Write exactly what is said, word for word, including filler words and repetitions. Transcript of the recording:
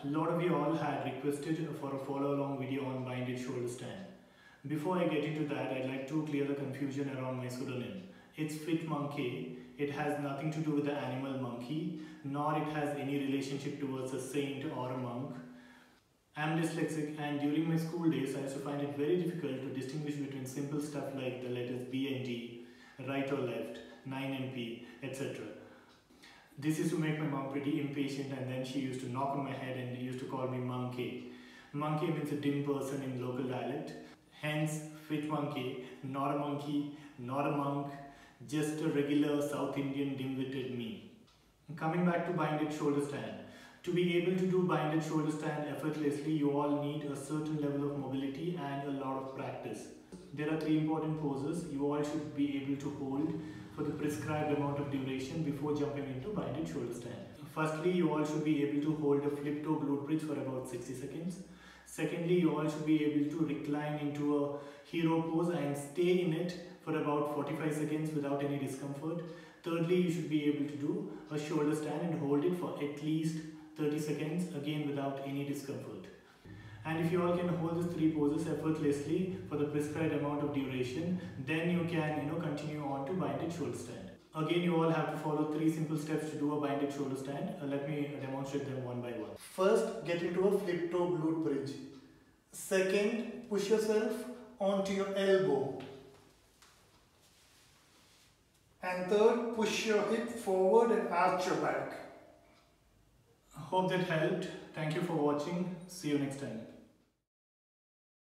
A lot of you all had requested for a follow along video on binded shoulder stand. Before I get into that, I'd like to clear the confusion around my pseudonym. It's Fit Monkey. It has nothing to do with the animal monkey, nor it has any relationship towards a saint or a monk. I'm dyslexic, and during my school days I used to find it very difficult to distinguish between simple stuff like the letters B and D, right or left, nine and P, et cetera. This used to make my mom pretty impatient, and then she used to knock on my head and used to call me monkey. Monkey means a dim person in local dialect, hence Fit Monkey, not a monkey, not a monk, just a regular South Indian dim-witted me. Coming back to binded shoulder stand. To be able to do binded shoulder stand effortlessly, you all need a certain level of mobility and a lot of practice. There are three important poses you all should be able to hold for the prescribed amount of duration before jumping into binded shoulder stand. Firstly, you all should be able to hold a flip toe glute bridge for about sixty seconds. Secondly, you all should be able to recline into a hero pose and stay in it for about forty-five seconds without any discomfort. Thirdly, you should be able to do a shoulder stand and hold it for at least thirty seconds, again without any discomfort. And if you all can hold these three poses effortlessly for the prescribed amount of duration, then you can you know continue on to binded shoulder stand. Again, you all have to follow three simple steps to do a binded shoulder stand. Uh, let me demonstrate them one by one. First, get into a flip toe glute bridge. Second, push yourself onto your elbow. And third, push your hip forward and arch your back. Hope that helped. Thank you for watching. See you next time.